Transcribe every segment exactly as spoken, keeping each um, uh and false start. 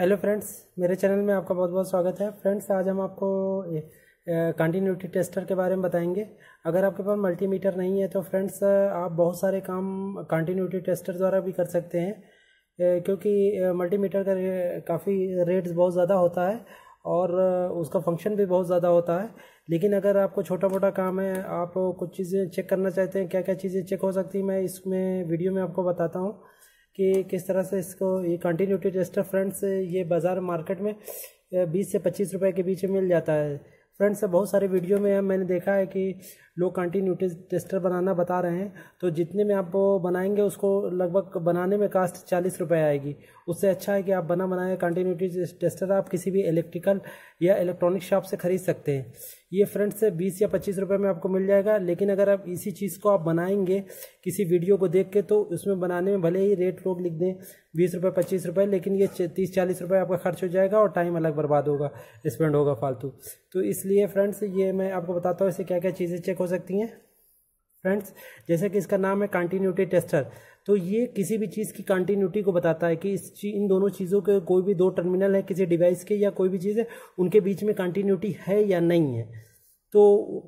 Hello friends, मेरे channel में आपका बहुत बहुत स्वागत है। फ्रेंड्स, आज हम आपको कंटिन्यूटी टेस्टर के बारे में बताएंगे। अगर आपके पास मल्टीमीटर नहीं है तो फ्रेंड्स आप बहुत सारे काम कंटिन्यूटी टेस्टर द्वारा भी कर सकते हैं, क्योंकि मल्टीमीटर का काफ़ी रेट्स बहुत ज़्यादा होता है और उसका फंक्शन भी बहुत ज़्यादा होता है। लेकिन अगर आपको छोटा मोटा काम है, आप कुछ चीज़ें चेक करना चाहते हैं, क्या क्या चीज़ें चेक हो सकती हैं, मैं इसमें वीडियो में आपको बताता हूँ कि किस तरह से इसको ये कंटिन्यूटी टेस्टर फ्रेंड्स ये बाज़ार मार्केट में बीस से पच्चीस रुपए के बीच में मिल जाता है। फ्रेंड्स, बहुत सारे वीडियो में मैंने देखा है कि लोग कंटिन्यूटी टेस्टर बनाना बता रहे हैं, तो जितने में आप वो बनाएंगे उसको लगभग बनाने में कास्ट चालीस रुपए आएगी। उससे अच्छा है कि आप बना बनाए कंटिन्यूटी टेस्टर आप किसी भी इलेक्ट्रिकल या इलेक्ट्रॉनिक शॉप से ख़रीद सकते हैं। ये फ्रेंड्स बीस या पच्चीस रुपए में आपको मिल जाएगा। लेकिन अगर आप इसी चीज़ को आप बनाएंगे किसी वीडियो को देख के, तो उसमें बनाने में भले ही रेट लोग लिख दें बीस रुपये पच्चीस रुपये, लेकिन ये तीस चालीस रुपये आपका खर्च हो जाएगा और टाइम अलग बर्बाद होगा, स्पेंड होगा फालतू। तो इसलिए फ्रेंड्स ये मैं आपको बताता हूँ इससे क्या क्या चीज़ें चेक हो सकती हैं। फ्रेंड्स, जैसे कि इसका नाम है कंटिन्यूटी टेस्टर, तो ये किसी भी चीज़ की कंटिन्यूटी को बताता है कि इस ची, इन दोनों चीज़ों के कोई भी दो टर्मिनल है किसी डिवाइस के या कोई भी चीज़ है, उनके बीच में कंटिन्यूटी है या नहीं है। तो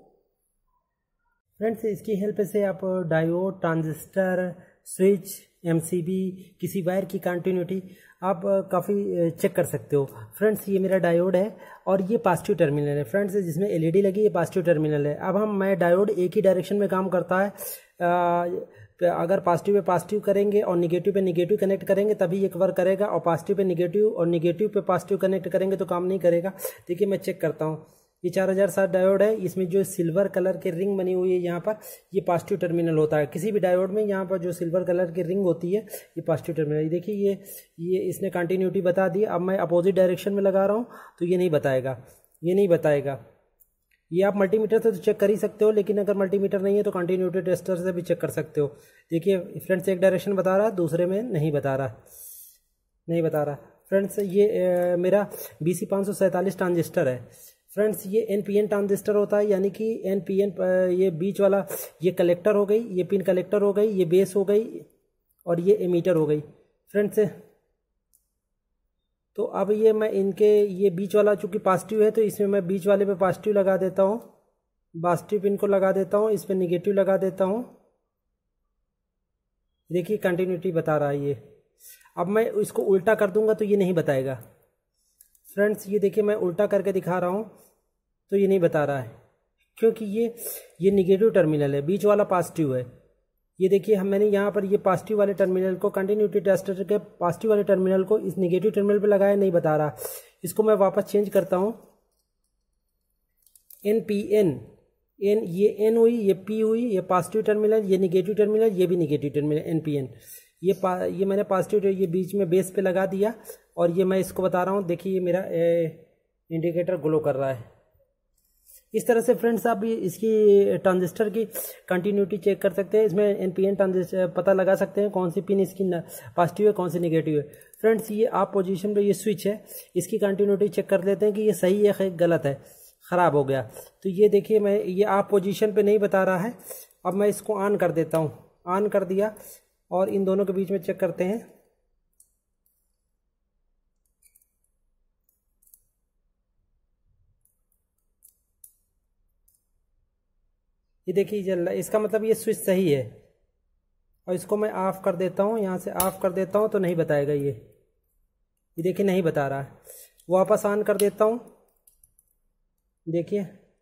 फ्रेंड्स, इसकी हेल्प से आप डायोड, ट्रांजिस्टर, स्विच, एमसीबी, किसी वायर की कंटिन्यूटी आप काफ़ी चेक कर सकते हो। फ्रेंड्स, ये मेरा डायोड है और ये पॉजिटिव टर्मिनल है। फ्रेंड्स, जिसमें एलईडी लगी ये पॉजिटिव टर्मिनल है। अब हम मैं डायोड एक ही डायरेक्शन में काम करता है। आ, अगर पॉजिटिव पे पॉजिटिव करेंगे और निगेटिव पे निगेटिव कनेक्ट करेंगे तभी ये वर्क करेगा, और पॉजिटिव पे निगेटिव और निगेटिव पे पॉजिटिव कनेक्ट करेंगे तो काम नहीं करेगा। देखिए मैं चेक करता हूँ, ये चार हज़ार सात डायोड है। इसमें जो सिल्वर कलर की रिंग बनी हुई है यहाँ पर, ये पॉजिटिव टर्मिनल होता है। किसी भी डायोड में यहाँ पर जो सिल्वर कलर की रिंग होती है ये पॉजिटिव टर्मिनल। देखिए ये ये इसने कंटिन्यूटी बता दी। अब मैं अपोजिट डायरेक्शन में लगा रहा हूँ तो ये नहीं बताएगा, ये नहीं बताएगा। ये आप मल्टीमीटर से तो चेक कर ही सकते हो, लेकिन अगर मल्टीमीटर नहीं है तो कंटिन्यूटी टेस्टर से भी चेक कर सकते हो। देखिए फ्रेंड्स, एक डायरेक्शन बता रहा है, दूसरे में नहीं बता रहा, नहीं बता रहा। फ्रेंड्स, ये ए, मेरा बी सी पाँच सौ सैंतालीस ट्रांजिस्टर है। फ्रेंड्स, ये एन पी एन ट्रांजिस्टर होता है, यानी कि एन पी एन ये बीच वाला ये कलेक्टर हो गई, ये पिन कलेक्टर हो गई, ये बेस हो गई और ये एमीटर हो गई। फ्रेंड्स, तो अब ये मैं इनके ये बीच वाला चूँकि पॉजिटिव है तो इसमें मैं बीच वाले पे पॉजिटिव लगा देता हूँ, पॉजिटिव पिन को लगा देता हूँ, इस पर निगेटिव लगा देता हूँ। देखिए कंटिन्यूटी बता रहा है ये। अब मैं इसको उल्टा कर दूंगा तो ये नहीं बताएगा। फ्रेंड्स, ये देखिए मैं उल्टा करके दिखा रहा हूँ तो ये नहीं बता रहा है, क्योंकि ये ये निगेटिव टर्मिनल है, बीच वाला पॉजिटिव है। ये देखिए हम मैंने यहाँ पर ये पॉजिटिव वाले टर्मिनल को कंटिन्यूटी टेस्टर के पॉजिटिव वाले टर्मिनल को इस निगेटिव टर्मिनल पे लगाया, नहीं बता रहा। इसको मैं वापस चेंज करता हूँ। एन पी एन एन ये एन हुई, ये पी हुई, ये पॉजिटिव टर्मिनल, ये निगेटिव टर्मिनल, ये भी negative terminal N P N. ये ये मैंने पॉजिटिव ये बीच में बेस पे लगा दिया और ये मैं इसको बता रहा हूँ। देखिए ये मेरा इंडिकेटर ग्लो कर रहा है। इस तरह से फ्रेंड्स आप इसकी ट्रांजिस्टर की कंटिन्यूटी चेक कर सकते हैं। इसमें एन पी एन ट्रांजिस्टर पता लगा सकते हैं कौन सी पिन इसकी पॉजिटिव है कौन सी निगेटिव है। फ्रेंड्स, ये आप पोजीशन पे ये स्विच है, इसकी कंटिन्यूटी चेक कर लेते हैं कि ये सही है गलत है, ख़राब हो गया। तो ये देखिए मैं ये आप पोजीशन पे नहीं बता रहा है। अब मैं इसको ऑन कर देता हूँ, ऑन कर दिया और इन दोनों के बीच में चेक करते हैं। ये देखिए जल रहा है, इसका मतलब ये स्विच सही है। और इसको मैं ऑफ कर देता हूँ, यहाँ से ऑफ कर देता हूँ तो नहीं बताएगा ये। ये देखिए नहीं बता रहा है। वापस ऑन कर देता हूँ, देखिए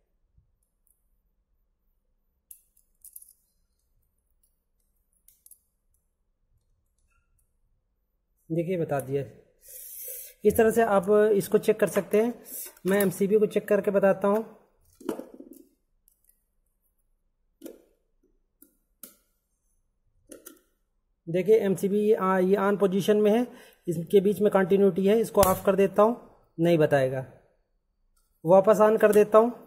देखिए बता दिया। इस तरह से आप इसको चेक कर सकते हैं। मैं एमसीबी को चेक करके बताता हूँ। देखिए एमसीबी ये ऑन पोजीशन में है, इसके बीच में कंटिन्यूटी है। इसको ऑफ कर देता हूँ, नहीं बताएगा। वापस ऑन कर देता हूँ,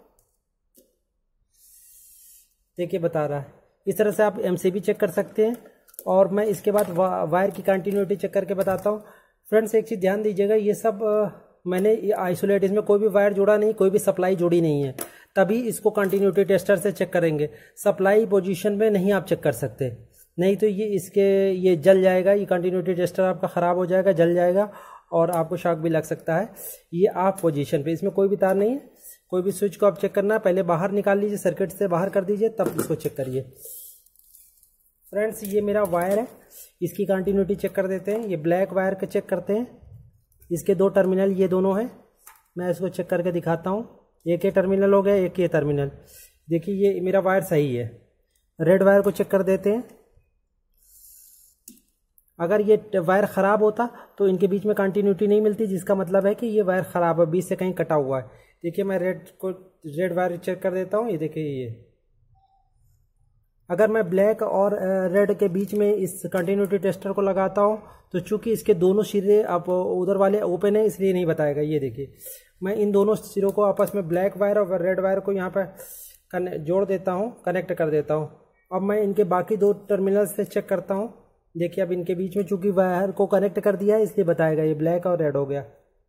देखिए बता रहा है। इस तरह से आप एमसीबी चेक कर सकते हैं। और मैं इसके बाद वा, वायर की कंटिन्यूटी चेक करके बताता हूँ। फ्रेंड्स, एक चीज़ ध्यान दीजिएगा, ये सब आ, मैंने ये आइसोलेट, इसमें कोई भी वायर जोड़ा नहीं, कोई भी सप्लाई जोड़ी नहीं है, तभी इसको कंटिन्यूटी टेस्टर से चेक करेंगे। सप्लाई पोजीशन में नहीं आप चेक कर सकते, नहीं तो ये इसके ये जल जाएगा, ये कंटिन्यूटी टेस्टर आपका ख़राब हो जाएगा, जल जाएगा और आपको शॉक भी लग सकता है। ये ऑफ पोजीशन पे, इसमें कोई भी तार नहीं है। कोई भी स्विच को आप चेक करना है पहले बाहर निकाल लीजिए, सर्किट से बाहर कर दीजिए, तब इसको चेक करिए। फ्रेंड्स ये मेरा वायर है, इसकी कंटिन्यूटी चेक कर देते हैं। ये ब्लैक वायर का चेक करते हैं, इसके दो टर्मिनल ये दोनों हैं। मैं इसको चेक करके दिखाता हूँ। एक ये टर्मिनल हो गया, एक ये टर्मिनल। देखिए ये मेरा वायर सही है। रेड वायर को चेक कर देते हैं। अगर ये वायर ख़राब होता तो इनके बीच में कंटिन्यूटी नहीं मिलती, जिसका मतलब है कि ये वायर ख़राब है, बीच से कहीं कटा हुआ है। देखिए मैं रेड को रेड वायर चेक कर देता हूँ। ये देखिए ये, अगर मैं ब्लैक और रेड के बीच में इस कंटिन्यूटी टेस्टर को लगाता हूँ तो चूंकि इसके दोनों सिरे आप उधर वाले ओपन है इसलिए नहीं बताएगा। ये देखिए मैं इन दोनों सिरों को आपस में ब्लैक वायर और रेड वायर को यहाँ पर जोड़ देता हूँ, कनेक्ट कर देता हूँ। अब मैं इनके बाकी दो टर्मिनल से चेक करता हूँ। देखिए अब इनके बीच में चूंकि वायर को कनेक्ट कर दिया है इसलिए बताएगा ये ब्लैक और रेड हो गया।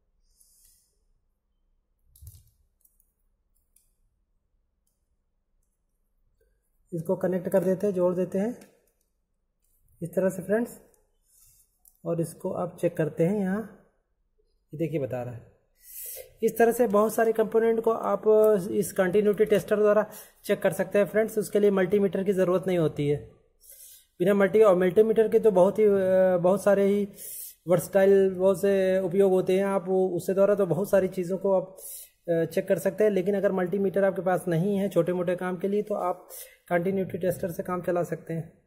इसको कनेक्ट कर देते हैं, जोड़ देते हैं इस तरह से फ्रेंड्स, और इसको आप चेक करते हैं यहाँ। ये देखिए बता रहा है। इस तरह से बहुत सारे कंपोनेंट को आप इस कंटिन्यूटी टेस्टर द्वारा चेक कर सकते हैं फ्रेंड्स। उसके लिए मल्टीमीटर की ज़रूरत नहीं होती है। बिना मल्टी और मल्टीमीटर के तो बहुत ही बहुत सारे ही वर्सटाइल बहुत से उपयोग होते हैं। आप उससे द्वारा तो बहुत सारी चीज़ों को आप चेक कर सकते हैं। लेकिन अगर मल्टीमीटर आपके पास नहीं है छोटे मोटे काम के लिए तो आप कंटिन्यूटी टेस्टर से काम चला सकते हैं।